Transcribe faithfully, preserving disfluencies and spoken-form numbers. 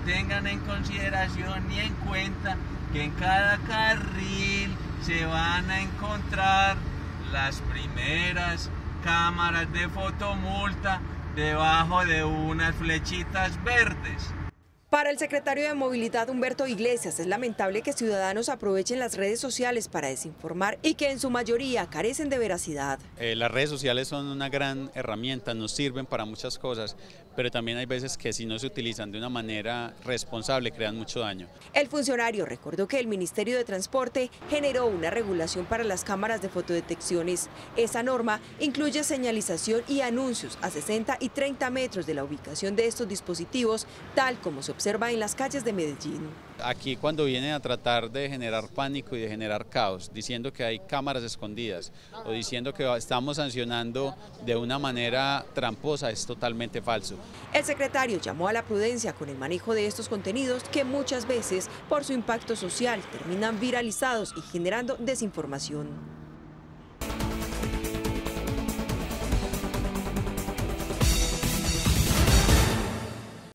tengan en consideración y en cuenta que en cada carril se van a encontrar las primeras cámaras de fotomulta debajo de unas flechitas verdes. Para el secretario de Movilidad, Humberto Iglesias, es lamentable que ciudadanos aprovechen las redes sociales para desinformar y que en su mayoría carecen de veracidad. Eh, las redes sociales son una gran herramienta, nos sirven para muchas cosas, pero también hay veces que si no se utilizan de una manera responsable crean mucho daño. El funcionario recordó que el Ministerio de Transporte generó una regulación para las cámaras de fotodetecciones. Esa norma incluye señalización y anuncios a sesenta y treinta metros de la ubicación de estos dispositivos, tal como se observa en las calles de Medellín. Aquí cuando vienen a tratar de generar pánico y de generar caos, diciendo que hay cámaras escondidas o diciendo que estamos sancionando de una manera tramposa, es totalmente falso. El secretario llamó a la prudencia con el manejo de estos contenidos que muchas veces, por su impacto social, terminan viralizados y generando desinformación.